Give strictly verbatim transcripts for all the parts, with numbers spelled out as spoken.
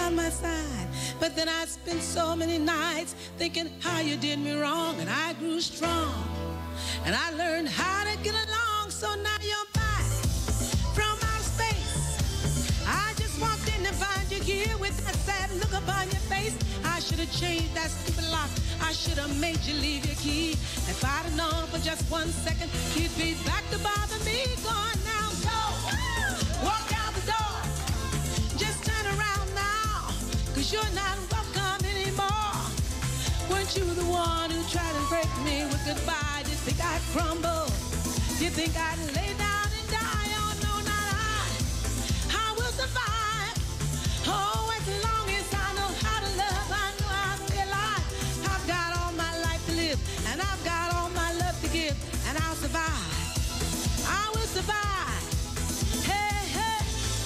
by my side. But then I spent so many nights thinking how you did me wrong, and I grew strong, and I learned how to get along. So now you're back from outer space. I just walked in to find you here with that sad look upon your face. I should have changed that stupid lock. I should have made you leave your key. If I'd have known for just one second you'd be back to bother me. Go on now, go. Walk out the door. Just turn around now, 'cause you're not welcome anymore. Weren't you the one who tried to break me with goodbye? Did you think I'd crumble? Did you think I'd lay down and die? Oh no, not I. I will survive. Oh, as long as I know how to love, I know I'll stay alive. I've got all my life to live, and I've got all my love to give, and I'll survive. I will survive. Hey, hey.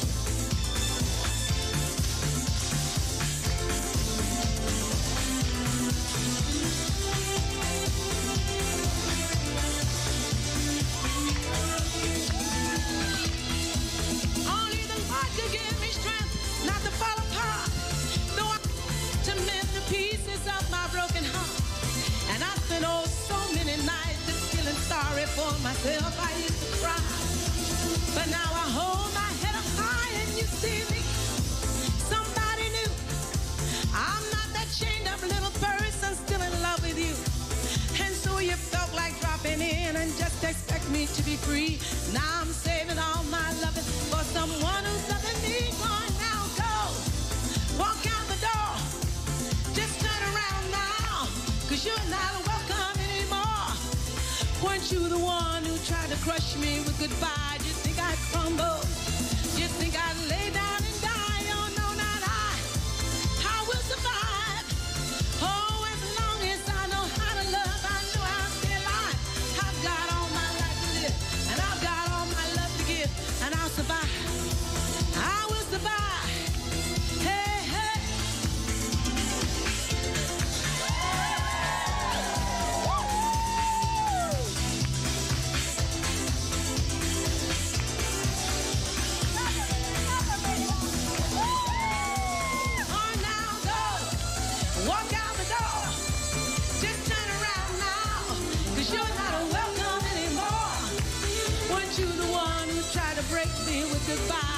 Only the Lord could give me strength not to fall apart. Though I to mend the pieces of my broken heart. And I spent oh so many nights just feeling sorry for myself. I used to cry, but now I hold my head up high and you see me. Somebody new. I'm not that chained up little person still in love with you. And so you felt like dropping in and just expect me to be free. Now I'm saving all my loving for someone who's loving me. Go on now, go. Walk out the door. Just turn around now, 'cause you're not welcome anymore. Weren't you the one who tried to crush me with goodbye? Did you think I'd crumble? Did you think I'd lay down and die? Oh no, not I. I will survive. Oh, as long as I know how to love, I know I'll stay alive. I've got all my life to live, and I've got all my love to give, and I'll survive. I will survive. Hey, hey. On now, go. Walk out the door. Just turn around now, 'cause you're not welcome anymore. Weren't you the one who tried to break me with goodbye?